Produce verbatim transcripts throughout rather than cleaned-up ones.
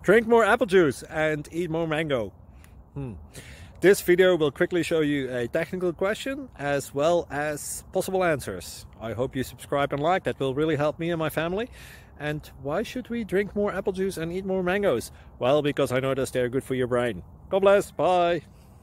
Drink more apple juice and eat more mango. Hmm. This video will quickly show you a technical question as well as possible answers. I hope you subscribe and like, that will really help me and my family. And why should we drink more apple juice and eat more mangoes? Well, because I noticed they're good for your brain. God bless, bye!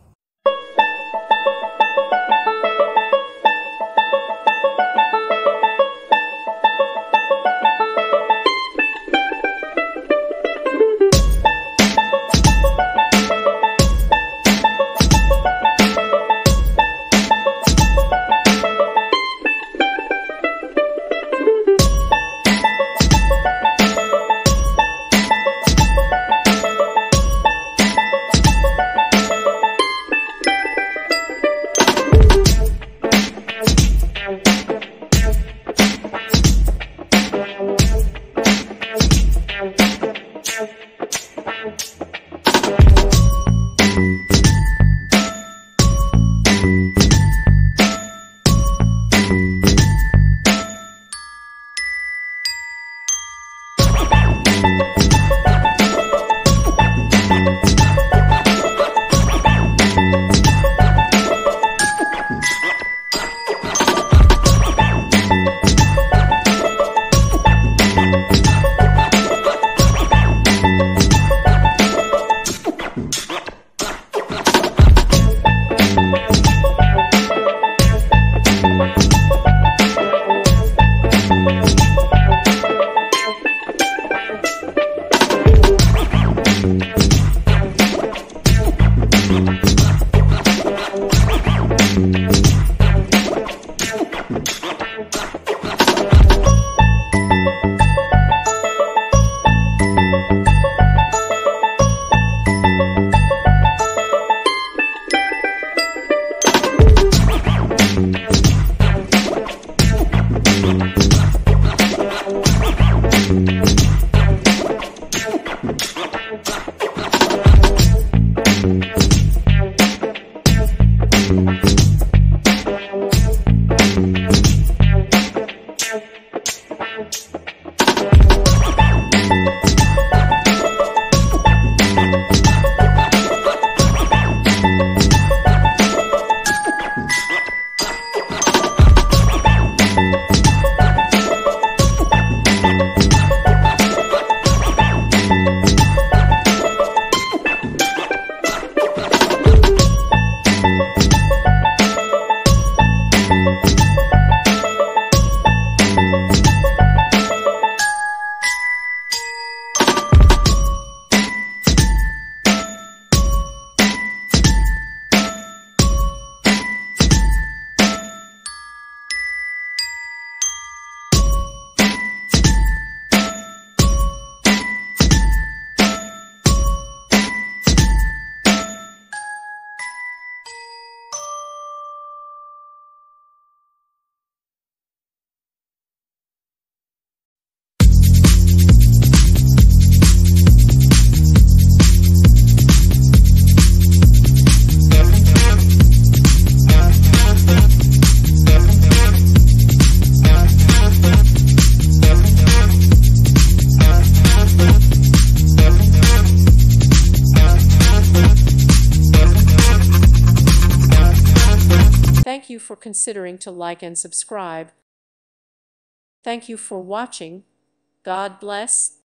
Thank you for considering to like and subscribe. Thank you for watching. God bless.